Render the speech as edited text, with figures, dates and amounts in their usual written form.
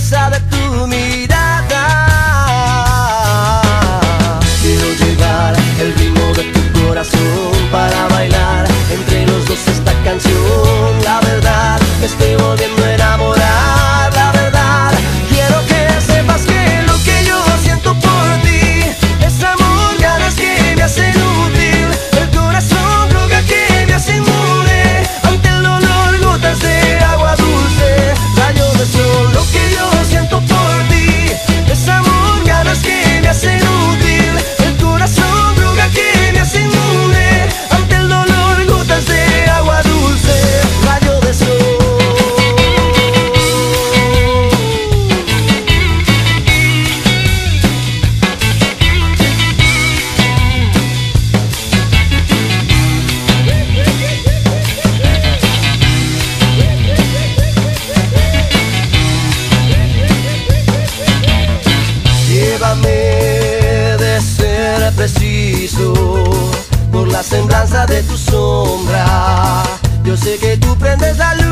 presa de tu mirada. Quiero llevar el ritmo de tu corazón para bailar entre los dos esta canción. La verdad, me estoy volviendo a enamorar. La verdad, quiero que sepas que lo que yo siento por ti es amor, ganas que me hacen útil, el corazón droga que me hace inmune ante el dolor, gotas de agua dulce, rayos de sol. Lo que yo siento por ti es amor, ganas que me hacen útil, el corazón droga que me hace inmune ante el dolor, gotas de agua dulce, rayo de sol. Llévame de ser preciso por la semblanza de tu sombra. Yo sé que tú prendes la luz